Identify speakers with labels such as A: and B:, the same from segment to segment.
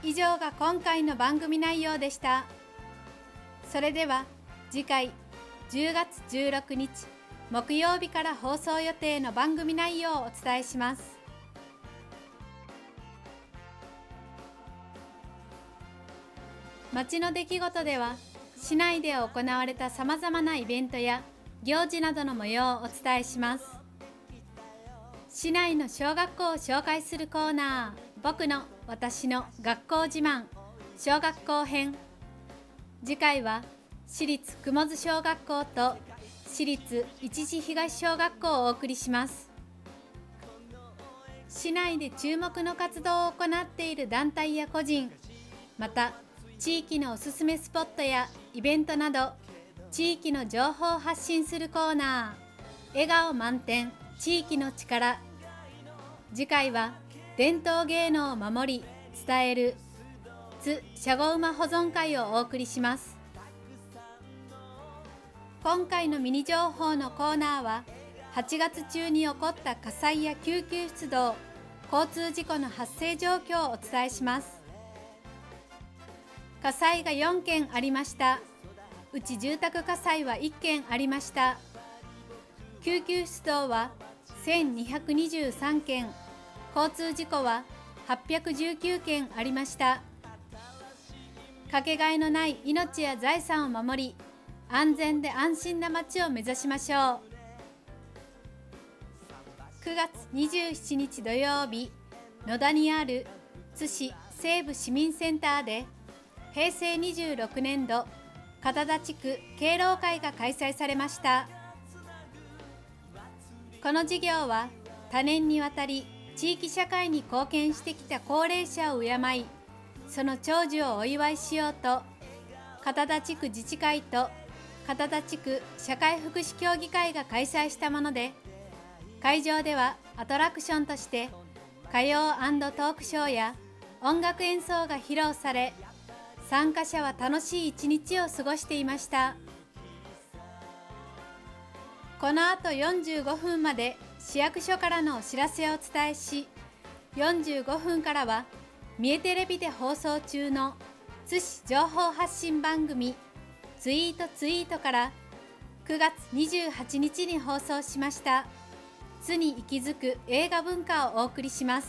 A: 以上が今回の番組内容でした。それでは次回10月16日木曜日から放送予定の番組内容をお伝えします。街の出来事では、市内で行われたさまざまなイベントや行事などの模様をお伝えします。市内の小学校を紹介するコーナー、僕の私の学校自慢小学校編。次回は市立雲津小学校と市立一次東小学校をお送りします。市内で注目の活動を行っている団体や個人、また地域のおすすめスポットやイベントなど、地域の情報を発信するコーナー、笑顔満点地域の力。次回は伝統芸能を守り伝える津シャゴ馬保存会をお送りします。今回のミニ情報のコーナーは、8月中に起こった火災や救急出動、交通事故の発生状況をお伝えします。火災が4件ありました。うち住宅火災は1件ありました。救急出動は1223件、交通事故は819件ありました。かけがえのない命や財産を守り、安全で安心な街を目指しましょう。9月27日土曜日、野田にある津市西部市民センターで、平成26年度片田地区敬老会が開催されました。この事業は多年にわたり地域社会に貢献してきた高齢者を敬い、その長寿をお祝いしようと、片田地区自治会と片田地区社会福祉協議会が開催したもので、会場ではアトラクションとして歌謡&トークショーや音楽演奏が披露され、参加者は楽しい一日を過ごしていました。この後45分まで市役所からのお知らせをお伝えし、45分からは三重テレビで放送中の津市情報発信番組ツイートから9月28日に放送しました津に息づく映画文化をお送りします。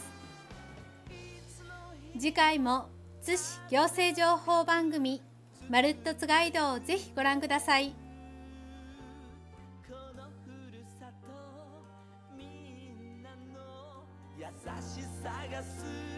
A: 次回も津市行政情報番組まるっと津ガイドをぜひご覧ください。
B: 優しさがす